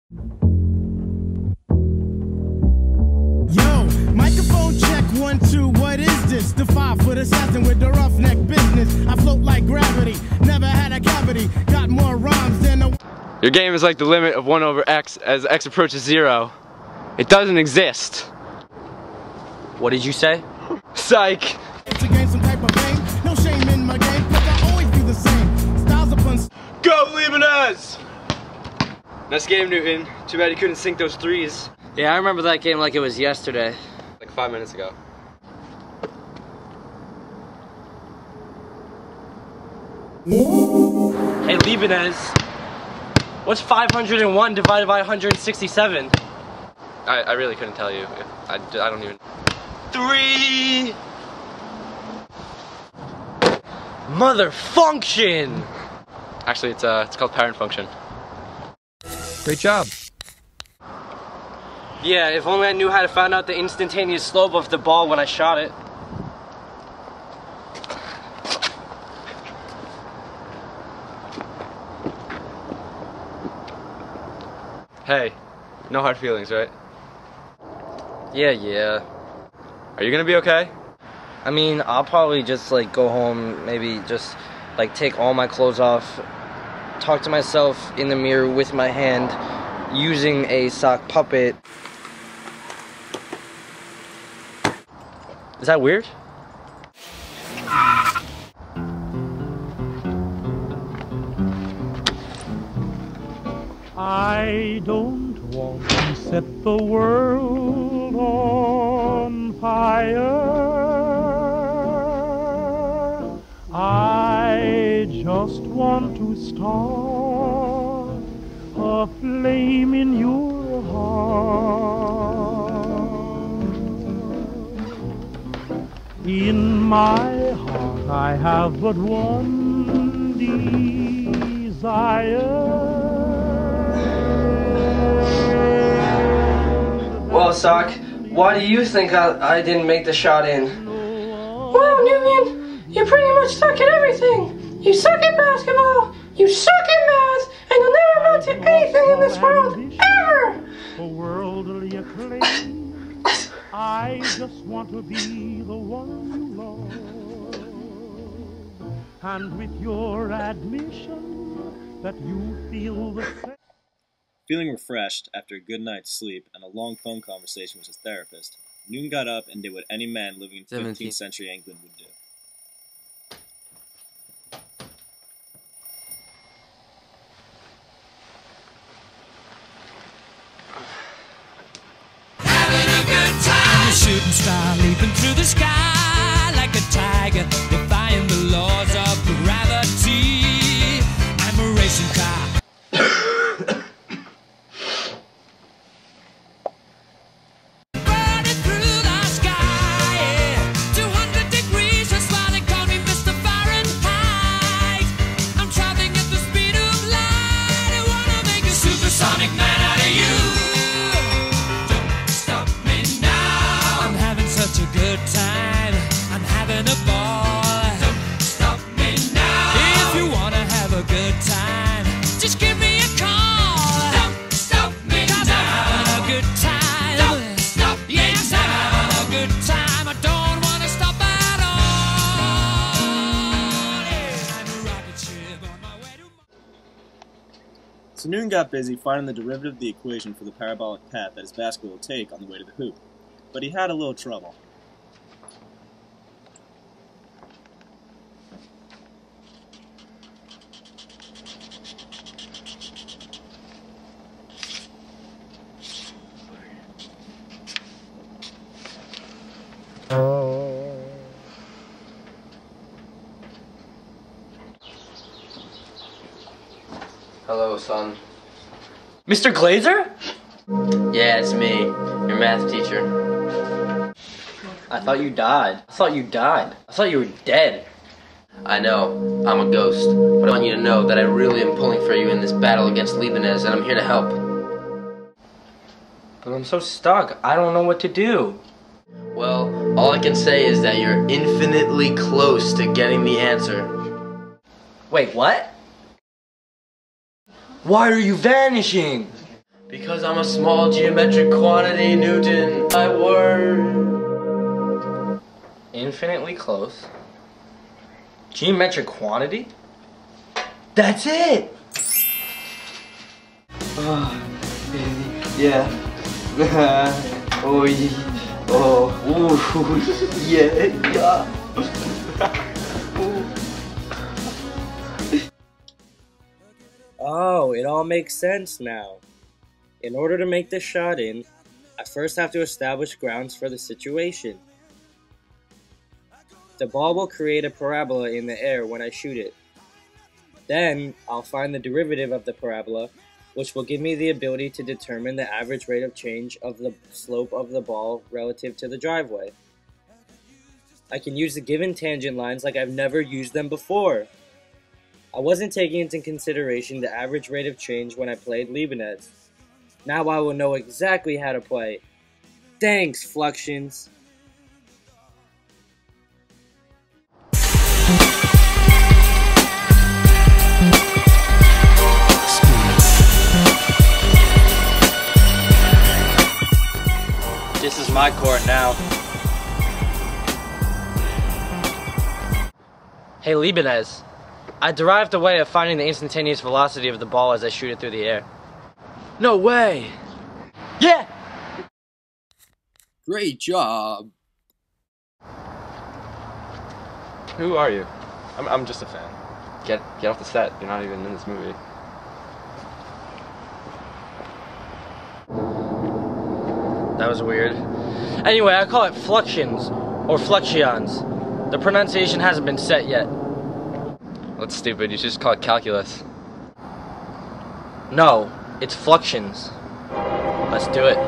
Yo, microphone check 1, 2, what is this? The 5-foot assassin with the roughneck business. I float like gravity, never had a cavity, got more rhymes than a... Your game is like the limit of 1 over x as x approaches 0. It doesn't exist. What did you say? Psych! To gain some type of fame, no shame in my game, cause I always do the same. Styles upon... Go leibniz! Nice game, Newton. Too bad you couldn't sink those threes. Yeah, I remember that game like it was yesterday. Like 5 minutes ago. Hey, Leibniz. What's 501 divided by 167? I really couldn't tell you. I don't even... 3! Mother function! Actually, it's called parent function. Great job. Yeah, if only I knew how to find out the instantaneous slope of the ball when I shot it. Hey, no hard feelings, right? Yeah. Are you gonna be okay? I mean, I'll probably just like go home, maybe just like take all my clothes off, talk to myself in the mirror with my hand, using a sock puppet. Is that weird? I don't want to set the world on fire. I just want to start a flame in your heart. In my heart I have but one desire. Well, Sock, why do you think I didn't make the shot in? Well, Newman, you pretty much suck at everything. You suck at basketball, you suck at math, and you'll never amount to anything in this world, ever! For worldly acclaim, I just want to be the one you love. And with your admission that you feel the same. Feeling refreshed after a good night's sleep and a long phone conversation with his therapist, Newton got up and did what any man living in 15th century England would do. Having a good time. A shooting star leaping through the sky like a tiger, defying the laws of gravity. I'm a racing car. So Newton got busy finding the derivative of the equation for the parabolic path that his basketball will take on the way to the hoop. But he had a little trouble. Hello, son. Mr. Glazer? Yeah, it's me, your math teacher. I thought you died. I thought you were dead. I know, I'm a ghost, but I want you to know that I really am pulling for you in this battle against Leibniz, and I'm here to help. But I'm so stuck. I don't know what to do. Well, all I can say is that you're infinitely close to getting the answer. Wait, what? Why are you vanishing? Because I'm a small geometric quantity, Newton. My word. Infinitely close. Geometric quantity? That's it! Oh, yeah. Oh, ooh, yeah. Oh, it all makes sense now. In order to make this shot in, I first have to establish grounds for the situation. The ball will create a parabola in the air when I shoot it. Then, I'll find the derivative of the parabola, which will give me the ability to determine the average rate of change of the slope of the ball relative to the driveway. I can use the given tangent lines like I've never used them before. I wasn't taking into consideration the average rate of change when I played Leibniz. Now I will know exactly how to play. Thanks, Fluxions. This is my court now. Hey Leibniz, I derived a way of finding the instantaneous velocity of the ball as I shoot it through the air. No way! Yeah! Great job. Who are you? I'm just a fan. Get off the set. You're not even in this movie. That was weird. Anyway, I call it fluxions, or fluxions. The pronunciation hasn't been set yet. That's stupid. You should just call it calculus. No, it's fluxions. Let's do it.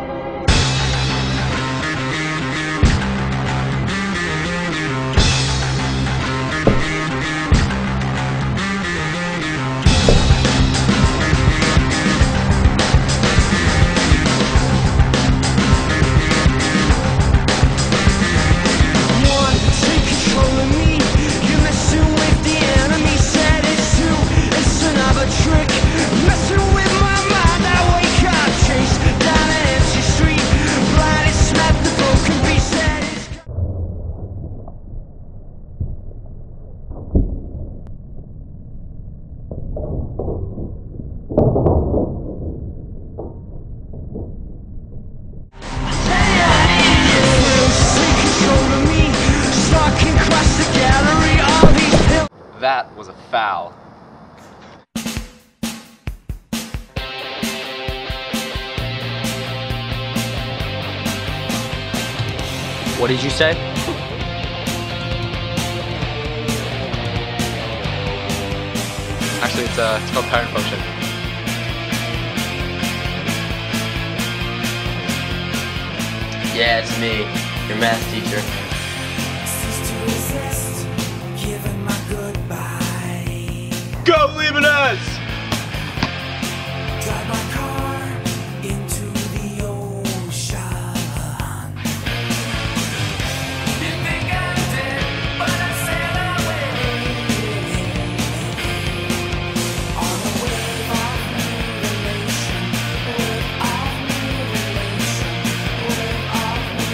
That was a foul. What did you say? Actually, it's called parent function. Yeah, it's me, your math teacher. Go Leibniz! Drive my car into the ocean. You think I'm dead, but I sail away on a wave of mutilation, wave of mutilation, wave of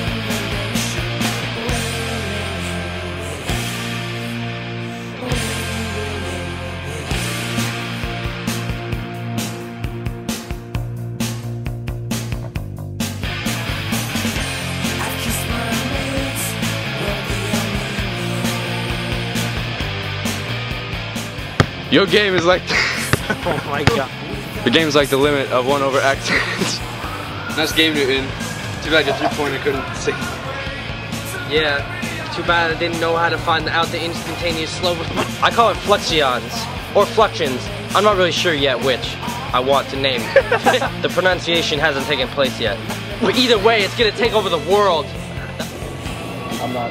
Your game is like Oh my god. the game's like the limit of 1 over x. Nice game, Newton. Too bad your 3-pointer couldn't see. Yeah, too bad I didn't know how to find out the instantaneous slope. I call it fluxions, or fluxions. I'm not really sure yet which I want to name. The pronunciation hasn't taken place yet. But either way, it's gonna take over the world. I'm not.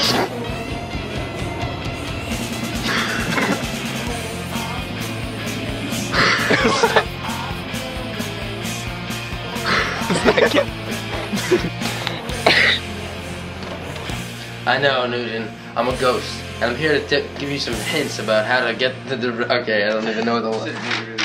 I know, Newton. I'm a ghost, and I'm here to give you some hints about how to get the. Okay, I don't even know the.